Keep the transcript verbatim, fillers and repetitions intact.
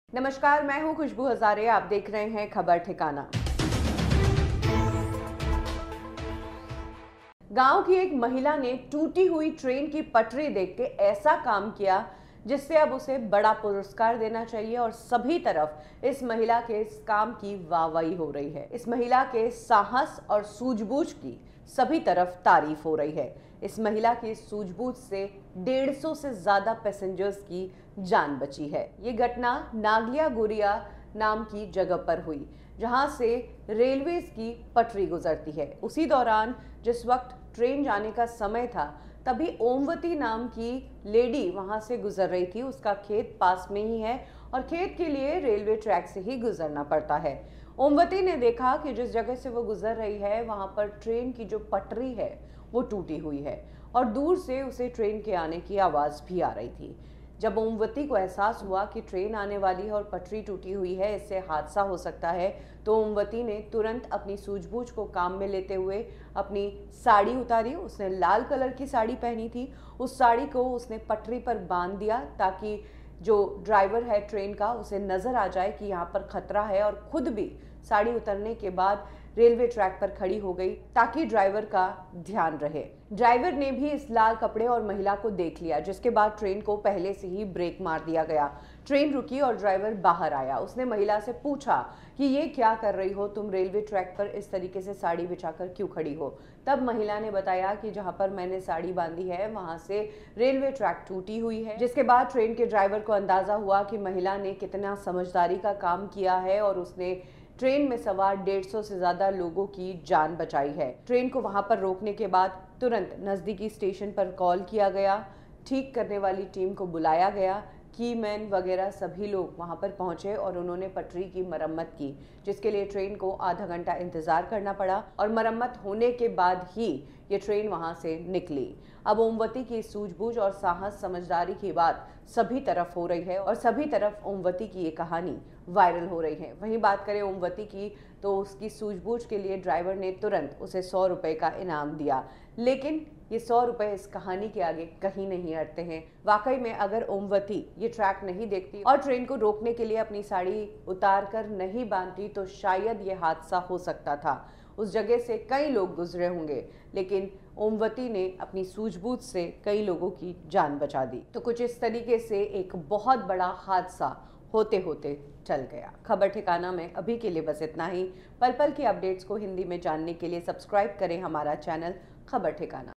नमस्कार, मैं हूं खुशबू हजारे। आप देख रहे हैं खबर ठिकाना। गांव की एक महिला ने टूटी हुई ट्रेन की पटरी देख के ऐसा काम किया जिससे अब उसे बड़ा पुरस्कार देना चाहिए और सभी तरफ इस महिला के इस काम की वाहवाही हो रही है। इस महिला के साहस और सूझबूझ की सभी तरफ तारीफ हो रही है। इस महिला की सूझबूझ से डेढ़ सौ से ज्यादा पैसेंजर्स की जान बची है। ये घटना नागलिया गुरिया नाम की जगह पर हुई, जहां से रेलवे की पटरी गुजरती है। उसी दौरान जिस वक्त ट्रेन जाने का समय था, तभी ओमवती नाम की लेडी वहां से गुजर रही थी। उसका खेत पास में ही है और खेत के लिए रेलवे ट्रैक से ही गुजरना पड़ता है। ओमवती ने देखा कि जिस जगह से वो गुजर रही है वहां पर ट्रेन की जो पटरी है वो टूटी हुई है और दूर से उसे ट्रेन के आने की आवाज़ भी आ रही थी। जब ओमवती को एहसास हुआ कि ट्रेन आने वाली है और पटरी टूटी हुई है, इससे हादसा हो सकता है, तो ओमवती ने तुरंत अपनी सूझबूझ को काम में लेते हुए अपनी साड़ी उतारी। उसने लाल कलर की साड़ी पहनी थी। उस साड़ी को उसने पटरी पर बांध दिया ताकि जो ड्राइवर है ट्रेन का, उसे नज़र आ जाए कि यहाँ पर खतरा है, और खुद भी साड़ी उतरने के बाद रेलवे ट्रैक पर खड़ी हो गई ताकि ड्राइवर का ध्यान रहे। ड्राइवर ने भी इस लाल कपड़े और महिला को देख लिया, जिसके बाद ट्रेन को पहले से ही ब्रेक मार दिया गया। ट्रेन रुकी और ड्राइवर बाहर आया। उसने महिला से पूछा कि ये क्या कर रही हो, तुम रेलवे ट्रैक पर इस तरीके से साड़ी बिछाकर क्यों खड़ी हो। तब महिला ने बताया कि जहाँ पर मैंने साड़ी बांधी है वहाँ से रेलवे ट्रैक टूटी हुई है। जिसके बाद ट्रेन के ड्राइवर को अंदाजा हुआ कि महिला ने कितना समझदारी का काम किया है और उसने ट्रेन में सवार डेढ़ सौ से ज्यादा लोगों की जान बचाई है। ट्रेन को वहां पर रोकने के बाद तुरंत नजदीकी स्टेशन पर कॉल किया गया, ठीक करने वाली टीम को बुलाया गया, कीमैन वगैरह सभी लोग वहां पर पहुंचे और उन्होंने पटरी की मरम्मत की, जिसके लिए ट्रेन को आधा घंटा इंतजार करना पड़ा और मरम्मत होने के बाद ही ये ट्रेन वहां से निकली। अब ओमवती की सूझबूझ और साहस समझदारी की बात सभी तरफ हो रही है और सभी तरफ ओमवती की ये कहानी वायरल हो रही है। वहीं बात करें ओमवती की, तो उसकी सूझबूझ के लिए ड्राइवर ने तुरंत उसे सौ रुपए का इनाम दिया, लेकिन ये सौ रुपए इस कहानी के आगे कहीं नहीं अटते हैं। वाकई में अगर ओमवती ये ट्रैक नहीं देखती और ट्रेन को रोकने के लिए अपनी साड़ी उतार कर नहीं बांधती, तो शायद ये हादसा हो सकता था। उस जगह से कई लोग गुजरे होंगे, लेकिन ओमवती ने अपनी सूझबूझ से कई लोगों की जान बचा दी। तो कुछ इस तरीके से एक बहुत बड़ा हादसा होते होते चल गया। खबर ठिकाना में अभी के लिए बस इतना ही। पल पल की अपडेट्स को हिंदी में जानने के लिए सब्सक्राइब करें हमारा चैनल खबर ठिकाना।